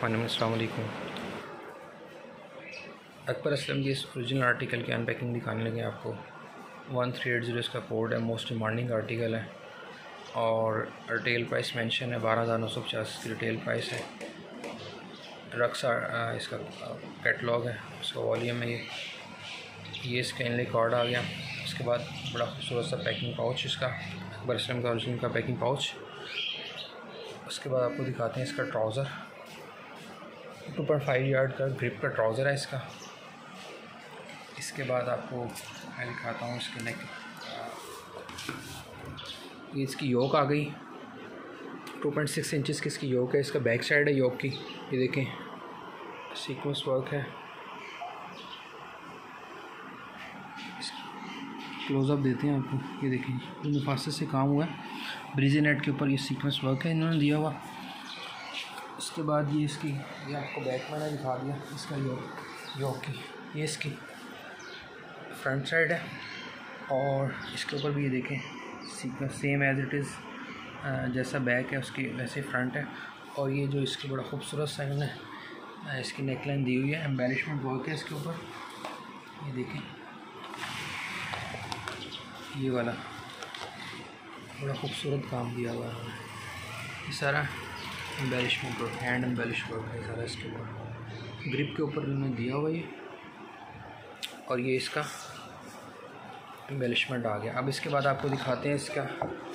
अस्सलाम वालेकुम। अकबर असलम की इस ओरिजिनल आर्टिकल की अनपैकिंग दिखाने लगे आपको। 1380 इसका कोड है, मोस्ट डिमांडिंग आर्टिकल है और रिटेल प्राइस मेंशन है 12,950 की रिटेल प्राइस है। रक्सा इसका कैटलॉग है, इसका वॉल्यूम है। ये इसका इनले कार्ड आ गया। उसके बाद बड़ा खूबसूरत सा पैकिंग पाउच इसका, अकबर असलम का ओरिजिनल का पैकिंग पाउच। उसके बाद आपको दिखाते हैं इसका ट्राउज़र, 2.5 यार्ड का ग्रिप का ट्राउज़र है इसका। इसके बाद आपको मैं दिखाता हूँ इसके नेक, ये इसकी योक आ गई। 2.6 इंचज़ की इसकी योक है। इसका बैक साइड है योक की, ये देखें सीक्वेंस वर्क है। क्लोज़अप देते हैं आपको, ये देखें मुफासिल से काम हुआ है। ब्रीजी नेट के ऊपर ये सीक्वेंस वर्क है इन्होंने दिया हुआ। उसके बाद ये इसकी, ये आपको बैक मैंने दिखा दिया इसका योक की, ये इसकी फ्रंट साइड है और इसके ऊपर भी ये देखें sequence same as it is, जैसा बैक है उसकी वैसे फ्रंट है। और ये जो इसकी बड़ा खूबसूरत सा इन्होंने इसकी नेकलाइन दी हुई है, एम्बेलिशमेंट वर्क है इसके ऊपर, ये देखें ये वाला बड़ा खूबसूरत काम दिया हुआ है। ये सारा embellishment work, hand embellish work है सारा इसके ऊपर, ग्रिप के ऊपर इन्होंने दिया हुआ ये। और ये इसका एम्बेलिशमेंट आ गया। अब इसके बाद आपको दिखाते हैं इसका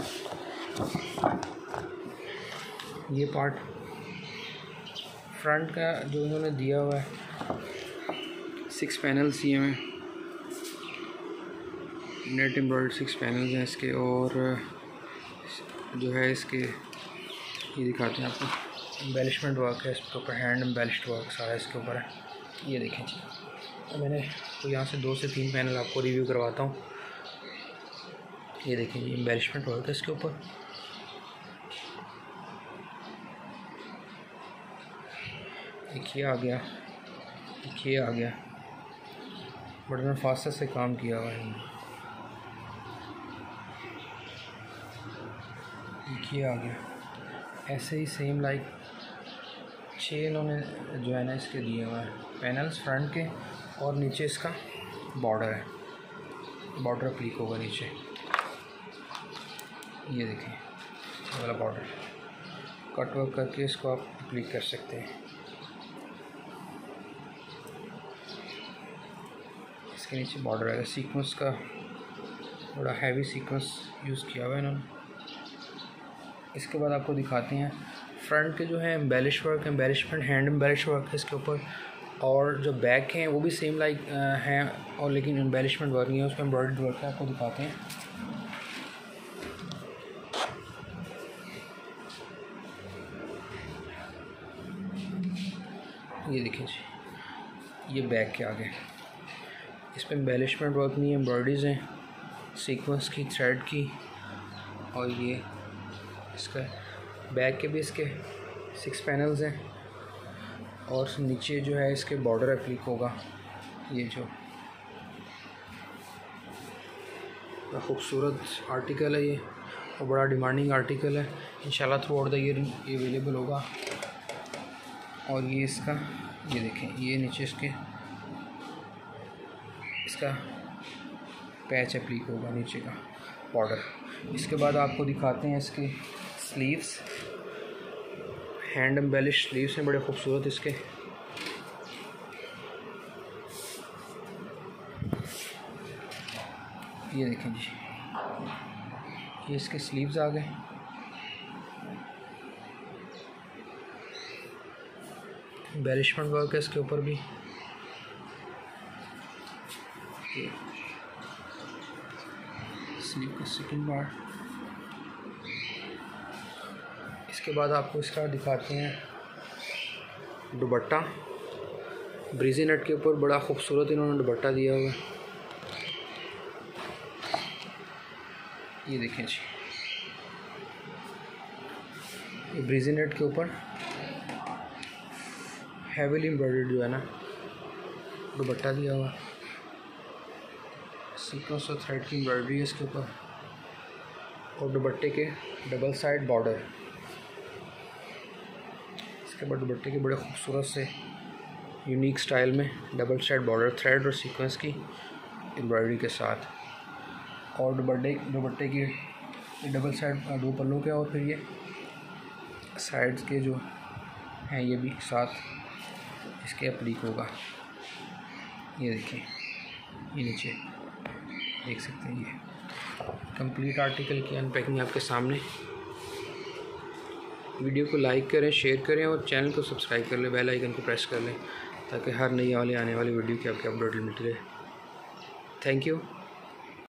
ये पार्ट फ्रंट का जो इन्होंने दिया हुआ है। 6 पैनल्स दिए हुए हैं, नेट एम्ब्रॉयडर्ड 6 पैनल्स हैं इसके। और जो है इसके ये दिखाते हैं आपको, एम्बेलिशमेंट वर्क है इसके ऊपर, हैंड एम्बेलिश्ड वर्क सारा इसके ऊपर है। ये देखें जी, तो मैंने तो यहाँ से 2 से 3 पैनल आपको रिव्यू करवाता हूँ। ये देखें जी एम्बेलिशमेंट वर्क है इसके ऊपर। एक ये आ गया, एक ये आ गया, बड़ा फास्टर से काम किया हुआ है। एक ये आ गया, ऐसे ही सेम लाइक 6 इन्होंने जो है ना इसके दिए हुए हैं पैनल्स फ्रंट के। और नीचे इसका बॉर्डर है, बॉर्डर अप्लीक होगा नीचे, ये देखें ये वाला बॉर्डर कट वर्क करके इसको आप अप्लीक कर सकते हैं। इसके नीचे बॉर्डर है, सीक्वेंस का बड़ा हैवी सीक्वेंस यूज़ किया हुआ है इन्होंने। इसके बाद आपको दिखाते हैं फ्रंट के जो है embellish work, embellishment hand embellish work है इसके ऊपर। और जो बैक हैं वो भी सेम लाइक हैं और लेकिन एम्बेलिशमेंट वर्क नहीं है, उसमें एम्ब्रॉयडर्ड वर्क है। आपको दिखाते हैं ये देखिए जी, ये बैक के आगे इस पर एम्बेलिशमेंट वर्क नहीं है, एम्ब्रॉयडरीज हैं सीक्वेंस की, थ्रेड की। और ये इसका बैक के भी इसके 6 पैनल्स हैं और नीचे जो है इसके बॉर्डर एप्लीक होगा। ये जो बड़ा खूबसूरत आर्टिकल है ये और बड़ा डिमांडिंग आर्टिकल है। इंशाल्लाह थ्रू आउट द ईयर ये अवेलेबल होगा। और ये इसका, ये देखें ये नीचे इसका पैच एप्लीक होगा नीचे का बॉर्डर। इसके बाद आपको दिखाते हैं इसके स्लीव्स, हैंड एम्बेलिश स्लीव्स हैं बड़े खूबसूरत इसके। ये देखें जी, ये इसके स्लीव्स आ गए। एम्बेलिशमेंट वर्क है इसके ऊपर भी। स्लीव का सेकंड पार्ट। इसके बाद आपको इसका दिखाते हैं दुपट्टा, ब्रीजी नेट के ऊपर बड़ा खूबसूरत इन्होंने दुपट्टा दिया हुआ है। ये देखें जी, ये ब्रीजी नेट के ऊपर हैवीली एम्ब्रॉयडर्ड जो है ना दुपट्टा दिया हुआ, सीक्वेंस और थ्रेड की एम्ब्रॉयडरी है इसके ऊपर। और दुपट्टे के डबल साइड बॉर्डर, इसके बाद दुपट्टे के बड़े खूबसूरत से यूनिक स्टाइल में डबल साइड बॉर्डर थ्रेड और सीक्वेंस की एम्ब्रॉयडरी के साथ, और दुपट्टे की डबल साइड दो पल्लों के, और फिर ये साइड्स के जो हैं ये भी साथ इसके अप्लीक होगा। ये देखिए, ये नीचे देख सकते हैं, ये कंप्लीट आर्टिकल की अनपैकिंग आपके सामने। वीडियो को लाइक करें, शेयर करें और चैनल को सब्सक्राइब कर लें, बेल आइकन को प्रेस कर लें ताकि हर नई आने वाली वीडियो की आपके अपडेट मिलती रहे। Thank you.